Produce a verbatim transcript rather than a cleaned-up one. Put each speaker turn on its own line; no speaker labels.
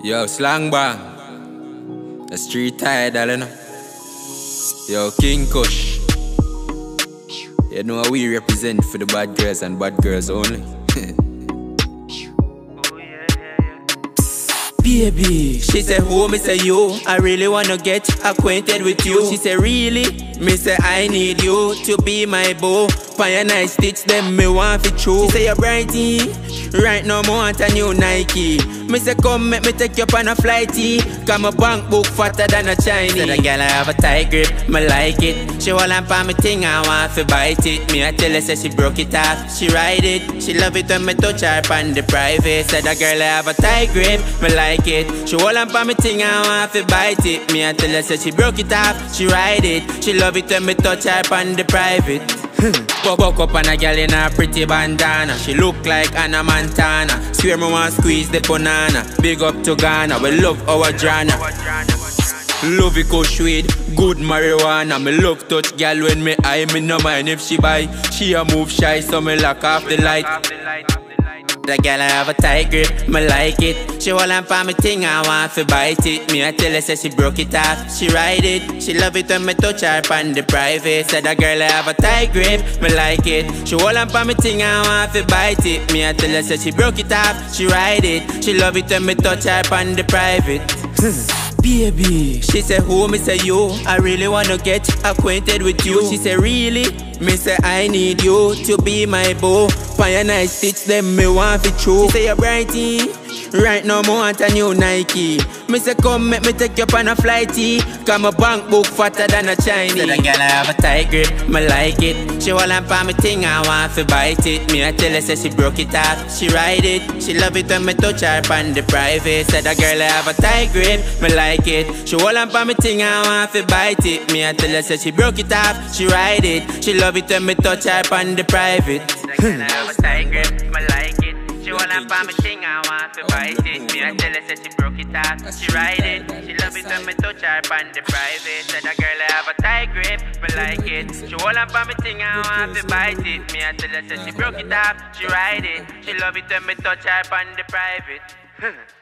Yo, slang bang. The street tired, you know. Yo, King Kush. You know we represent for the bad girls and bad girls only. Baby, she said, who me say you? I really wanna get acquainted with you. She said, really? Me say, I need you to be my boo. Pioneer nice stitch them, me want fit true. She say, you're brighty. Right now, me want a new Nike. Me say, come make me take you up on a flighty. Cause my bank book fatter than a Chinese. Said, the girl I have a tight grip, me like it. She hold on for me thing, I want to bite it. Me I tell her, say she broke it off, she ride it. She love it when me touch her on the private. Said, the girl I have a tight grip, me like it. She hold on for me thing, I want to bite it. Me I tell her, say she broke it off, she ride it. She love it when me touch her on the private. Buck up on a girl in a pretty bandana. She look like Anna Montana. Swear me want squeeze the banana. Big up to Ghana, we love our Jana. Love it go sweet, good marijuana. Me love touch girl when me eye, me no mind if she buy. She a move shy, so me lock off the light. The girl I have a tight grip, me like it. She hold on for me thing, I want to bite it. Me I tell her, say she broke it off, she ride it. She love it when me touch her on the private. Said the girl I have a tight grip, me like it. She hold on for me thing, I want to bite it. Me I tell her, say she broke it off, she ride it. She love it when me touch her on the private. Baby, she said, who me say you? I really wanna get acquainted with you. She said, really? Me say, I need you to be my boo. Pioneer nice stitch them, me want fit true. She say, you're brighty. Right now, me want a new Nike. Me say, come make me take you up on a flighty. Cause my bank book fatter than a Chinese. Said the girl I have a tight grip, me like it. She hold on for me thing, I want to bite it. Me I tell her, say she broke it off, she ride it. She love it when me touch her on the private. Said the girl I have a tight grip, me like it. She hold on for me thing, I want to bite it. Me I tell her, say she broke it off, she ride it. She love it when me touch her on the private. The girl I have a tight grip, me like it. She hold on for me thing, I want to bite it. Me I tell her, say she broke it off, she ride it. She love it when me touch her on the private. Said the girl I have a tight grip, me like it. She hold on for me thing, I want to bite it. Me I tell her, say she broke it off, she ride it. She love it when me touch her on the private.